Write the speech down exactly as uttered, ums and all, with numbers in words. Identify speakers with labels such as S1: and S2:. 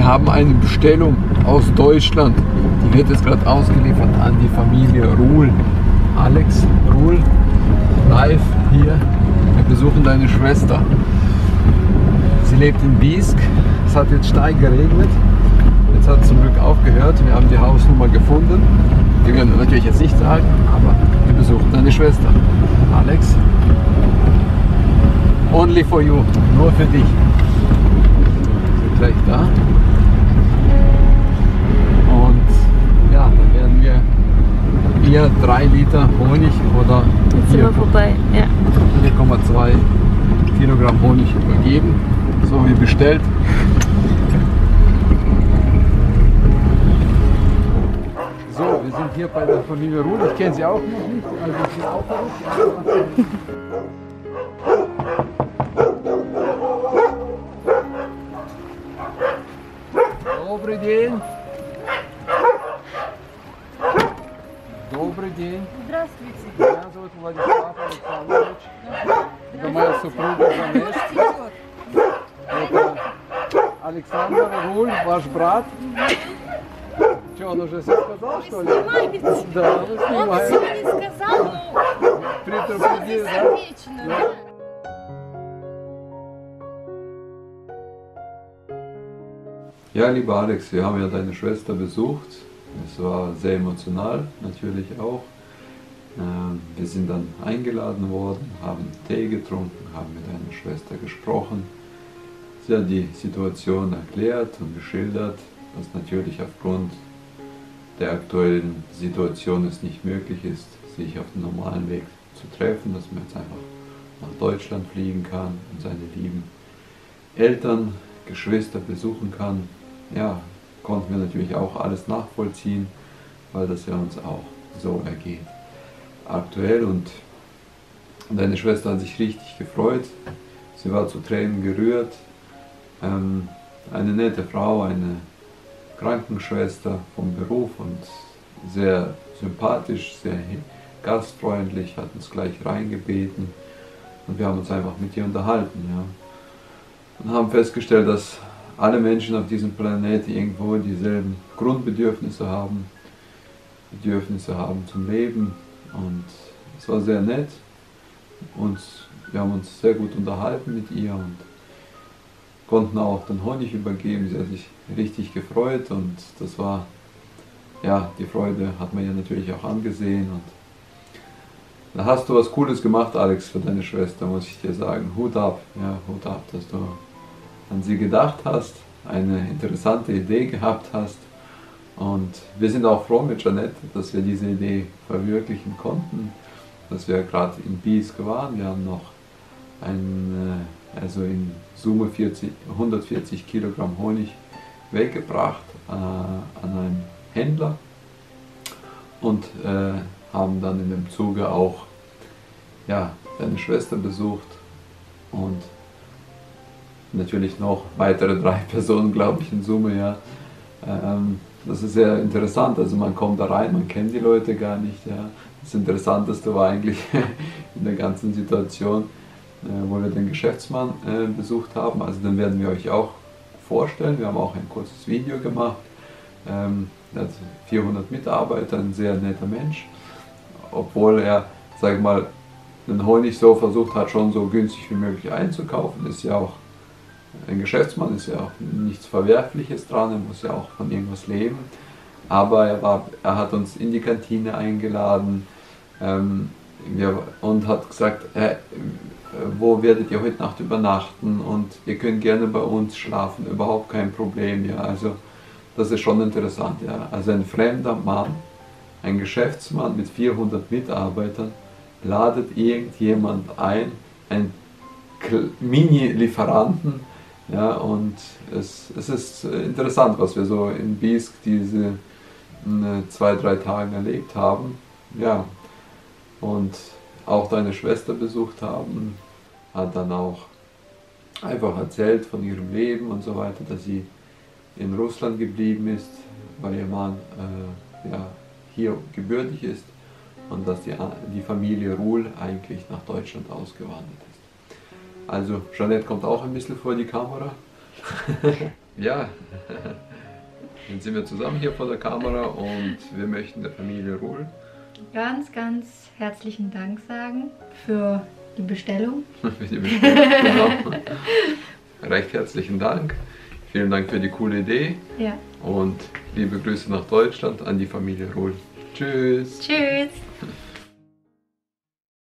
S1: haben eine Bestellung aus Deutschland. Die wird jetzt gerade ausgeliefert an die Familie Ruhl. Alex Ruhl, live hier. Wir besuchen deine Schwester. Sie lebt in Biesk. Es hat jetzt stark geregnet. Jetzt hat es zum Glück aufgehört. Wir haben die Hausnummer gefunden. Die werden wir natürlich jetzt nicht sagen, aber wir besuchen deine Schwester. Alex, only for you, nur für dich. Sind gleich da. Und ja, dann werden wir ihr drei Liter Honig oder
S2: Jetzt sind wir vorbei, ja.
S1: vier Komma zwei Kilogramm Honig übergeben, so wie bestellt. So, wir sind hier bei der Familie Ruhl. Ich kenne sie auch noch nicht, also ich bin auch verrückt. Добрый день. Добрый день.
S2: Здравствуйте.
S1: Меня зовут Владислав Александрович. Это моя супруга Жанет. Это Александр Руль, ваш брат. Что, он уже все сказал, что ли?
S2: Снимаете?
S1: Да, мы
S2: Он
S1: снимаем.
S2: все не сказал, но
S1: Предупреди, да?
S2: замечено,
S1: Да.
S2: да?
S1: Ja, lieber Alex, wir haben ja deine Schwester besucht. Es war sehr emotional, natürlich auch. Ähm, Wir sind dann eingeladen worden, haben Tee getrunken, haben mit deiner Schwester gesprochen. Sie hat die Situation erklärt und geschildert, dass natürlich aufgrund der aktuellen Situation es nicht möglich ist, sich auf dem normalen Weg zu treffen, dass man jetzt einfach nach Deutschland fliegen kann und seine lieben Eltern, Geschwister besuchen kann. Ja, konnten wir natürlich auch alles nachvollziehen, weil das ja uns auch so ergeht aktuell. Und deine Schwester hat sich richtig gefreut, sie war zu Tränen gerührt. Ähm, eine nette Frau, eine Krankenschwester vom Beruf und sehr sympathisch, sehr gastfreundlich, hat uns gleich reingebeten und wir haben uns einfach mit ihr unterhalten. Ja. Und haben festgestellt, dass alle Menschen auf diesem Planeten irgendwo dieselben Grundbedürfnisse haben, Bedürfnisse haben zum Leben, und es war sehr nett und wir haben uns sehr gut unterhalten mit ihr und konnten auch den Honig übergeben. Sie hat sich richtig gefreut und das war, ja, die Freude hat man ja natürlich auch angesehen. Und da hast du was Cooles gemacht, Alex, für deine Schwester, muss ich dir sagen. Hut ab, ja, Hut ab, dass du an sie gedacht hast, eine interessante Idee gehabt hast. Und wir sind auch froh mit Jeanette, dass wir diese Idee verwirklichen konnten, dass wir gerade in Biesk waren. Wir haben noch ein, also in Summe vierzig, hundertvierzig Kilogramm Honig weggebracht äh, an einen Händler und äh, haben dann in dem Zuge auch, ja, deine Schwester besucht und natürlich noch weitere drei Personen, glaube ich, in Summe. Ja. Ähm, das ist sehr interessant, also man kommt da rein, man kennt die Leute gar nicht. Ja. Das Interessanteste war eigentlich in der ganzen Situation, äh, wo wir den Geschäftsmann äh, besucht haben. Also den werden wir euch auch vorstellen. Wir haben auch ein kurzes Video gemacht. Ähm, er hat vierhundert Mitarbeiter, ein sehr netter Mensch, obwohl er, sag ich mal, den Honig so versucht hat, schon so günstig wie möglich einzukaufen. Ist ja auch ein Geschäftsmann, ist ja auch nichts Verwerfliches dran, er muss ja auch von irgendwas leben. Aber er, war, er hat uns in die Kantine eingeladen ähm, wir, und hat gesagt, äh, wo werdet ihr heute Nacht übernachten und ihr könnt gerne bei uns schlafen, überhaupt kein Problem. Ja. Also das ist schon interessant. Ja. Also ein fremder Mann, ein Geschäftsmann mit vierhundert Mitarbeitern, ladet irgendjemand ein, ein Mini-Lieferanten, ja, und es, es ist interessant, was wir so in Biesk diese äh, zwei, drei Tage erlebt haben, ja, und auch deine Schwester besucht haben, hat dann auch einfach erzählt von ihrem Leben und so weiter, dass sie in Russland geblieben ist, weil ihr Mann äh, ja, hier gebürtig ist und dass die, die Familie Ruhl eigentlich nach Deutschland ausgewandert ist. Also Jeanette kommt auch ein bisschen vor die Kamera. Ja, dann sind wir zusammen hier vor der Kamera und wir möchten der Familie Ruhl
S3: ganz, ganz herzlichen Dank sagen für die Bestellung.
S1: für die Bestellung. Genau. Recht herzlichen Dank. Vielen Dank für die coole Idee.
S3: Ja.
S1: Und liebe Grüße nach Deutschland an die Familie Ruhl. Tschüss.
S3: Tschüss.